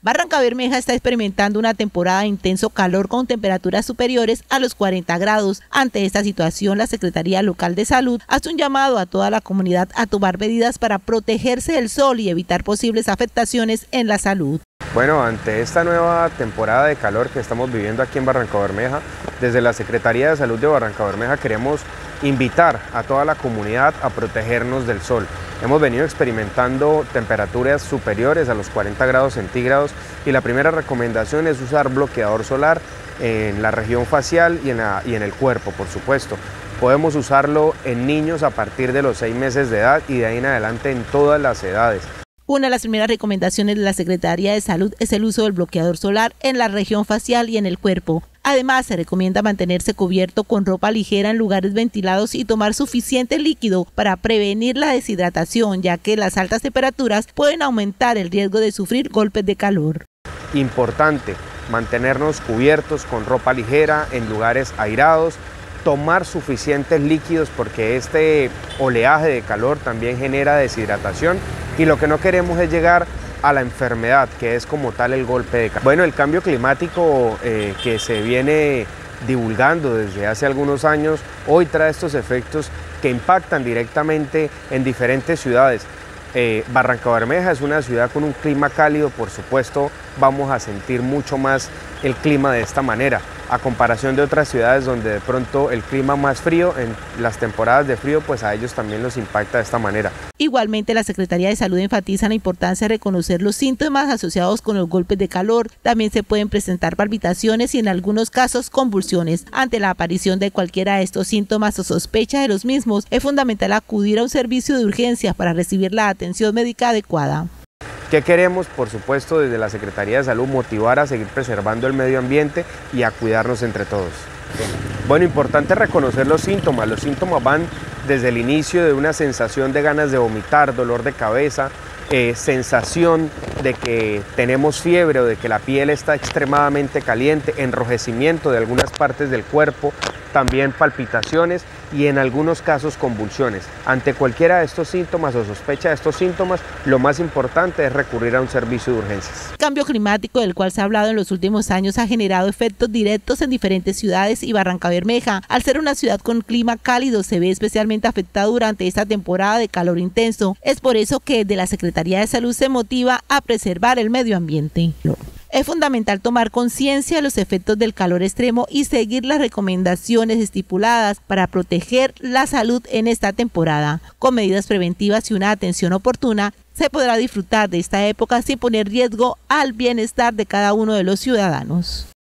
Barrancabermeja está experimentando una temporada de intenso calor con temperaturas superiores a los 40 grados. Ante esta situación, la Secretaría Local de Salud hace un llamado a toda la comunidad a tomar medidas para protegerse del sol y evitar posibles afectaciones en la salud. Bueno, ante esta nueva temporada de calor que estamos viviendo aquí en Barrancabermeja, desde la Secretaría de Salud de Barrancabermeja queremos invitar a toda la comunidad a protegernos del sol. Hemos venido experimentando temperaturas superiores a los 40 grados centígrados y la primera recomendación es usar bloqueador solar en la región facial y en el cuerpo, por supuesto. Podemos usarlo en niños a partir de los 6 meses de edad y de ahí en adelante en todas las edades. Una de las primeras recomendaciones de la Secretaría de Salud es el uso del bloqueador solar en la región facial y en el cuerpo. Además, se recomienda mantenerse cubierto con ropa ligera en lugares ventilados y tomar suficiente líquido para prevenir la deshidratación, ya que las altas temperaturas pueden aumentar el riesgo de sufrir golpes de calor. Importante mantenernos cubiertos con ropa ligera en lugares airados, tomar suficientes líquidos porque este oleaje de calor también genera deshidratación y lo que no queremos es llegar a la enfermedad, que es como tal el golpe de calor. Bueno, el cambio climático que se viene divulgando desde hace algunos años, hoy trae estos efectos que impactan directamente en diferentes ciudades. Barrancabermeja es una ciudad con un clima cálido, por supuesto vamos a sentir mucho más el clima de esta manera, a comparación de otras ciudades donde de pronto el clima más frío, en las temporadas de frío, pues a ellos también los impacta de esta manera. Igualmente, la Secretaría de Salud enfatiza la importancia de reconocer los síntomas asociados con los golpes de calor. También se pueden presentar palpitaciones y en algunos casos convulsiones. Ante la aparición de cualquiera de estos síntomas o sospecha de los mismos, es fundamental acudir a un servicio de urgencias para recibir la atención médica adecuada. ¿Qué queremos? Por supuesto, desde la Secretaría de Salud, motivar a seguir preservando el medio ambiente y a cuidarnos entre todos. Bueno, importante reconocer los síntomas. Los síntomas van desde el inicio de una sensación de ganas de vomitar, dolor de cabeza, sensación de que tenemos fiebre o de que la piel está extremadamente caliente, enrojecimiento de algunas partes del cuerpo, también palpitaciones y en algunos casos convulsiones. Ante cualquiera de estos síntomas o sospecha de estos síntomas, lo más importante es recurrir a un servicio de urgencias. El cambio climático del cual se ha hablado en los últimos años ha generado efectos directos en diferentes ciudades y Barrancabermeja, al ser una ciudad con clima cálido, se ve especialmente afectado durante esta temporada de calor intenso. Es por eso que desde la Secretaría de Salud se motiva a preservar el medio ambiente. Es fundamental tomar conciencia de los efectos del calor extremo y seguir las recomendaciones estipuladas para proteger la salud en esta temporada. Con medidas preventivas y una atención oportuna, se podrá disfrutar de esta época sin poner riesgo al bienestar de cada uno de los ciudadanos.